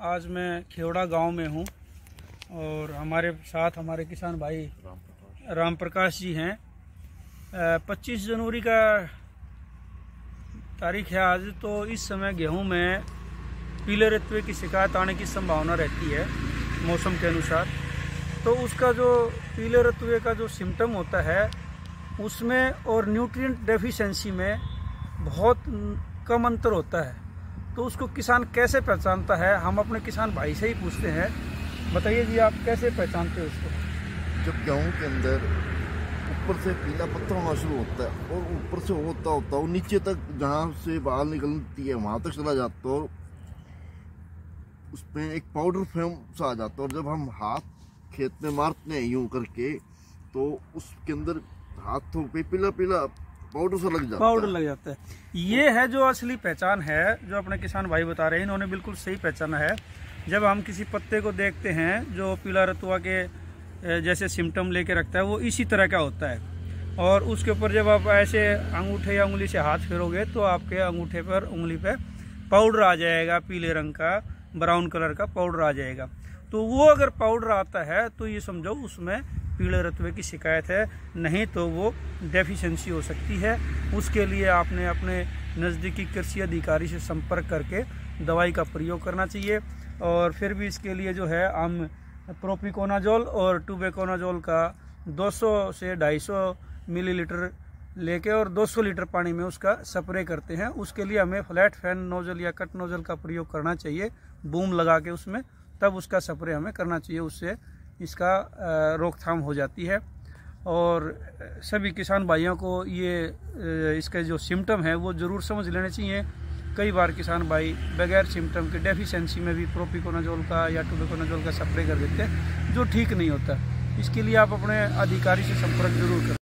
आज मैं खेवड़ा गांव में हूं और हमारे साथ हमारे किसान भाई राम प्रकाश जी हैं। 25 जनवरी का तारीख है आज। तो इस समय गेहूं में पीले रतुए की शिकायत आने की संभावना रहती है मौसम के अनुसार। तो उसका जो पीले रतुए का जो सिम्टम होता है उसमें और न्यूट्रिएंट डेफिशिएंसी में बहुत कम अंतर होता है। तो उसको किसान कैसे पहचानता है, हम अपने किसान भाई से ही पूछते हैं। बताइए जी, आप कैसे पहचानते हो उसको? जब गेहूं के अंदर ऊपर से पीला पत्थर होना शुरू होता है और ऊपर से होता होता वो नीचे तक जहाँ से बाल निकलती है वहाँ तक चला जाता है और उसमें एक पाउडर फिल्म सा आ जाता है। और जब हम हाथ खेत में मारते हैं यूं करके तो उसके अंदर हाथों पे पीला पीला पाउडर लग जाता है। ये है जो असली पहचान है, जो अपने किसान भाई बता रहे हैं। इन्होंने बिल्कुल सही पहचाना है। जब हम किसी पत्ते को देखते हैं जो पीला रतुआ के जैसे सिम्टम लेके रखता है, वो इसी तरह का होता है। और उसके ऊपर जब आप ऐसे अंगूठे या उंगली से हाथ फेरोगे तो आपके अंगूठे पर, उंगली पे पाउडर आ जाएगा, पीले रंग का, ब्राउन कलर का पाउडर आ जाएगा। तो वो अगर पाउडर आता है तो ये समझो उसमें पीले रतुए की शिकायत है, नहीं तो वो डेफिशिएंसी हो सकती है। उसके लिए आपने अपने नज़दीकी कृषि अधिकारी से संपर्क करके दवाई का प्रयोग करना चाहिए। और फिर भी इसके लिए जो है हम प्रोपिकोनाजोल और टूबेकोनाजोल का 200 से 250 मिलीलीटर लेके और 200 लीटर पानी में उसका स्प्रे करते हैं। उसके लिए हमें फ्लैट फैन नोजल या कट नोजल का प्रयोग करना चाहिए, बूम लगा के उसमें, तब उसका स्प्रे हमें करना चाहिए। उससे इसका रोकथाम हो जाती है। और सभी किसान भाइयों को ये इसके जो सिम्टम है वो ज़रूर समझ लेने चाहिए। कई बार किसान भाई बगैर सिम्टम के डेफिशिएंसी में भी प्रोपिकोनाजोल का या टूबेकोनाजोल का स्प्रे कर देते हैं, जो ठीक नहीं होता। इसके लिए आप अपने अधिकारी से संपर्क जरूर करें।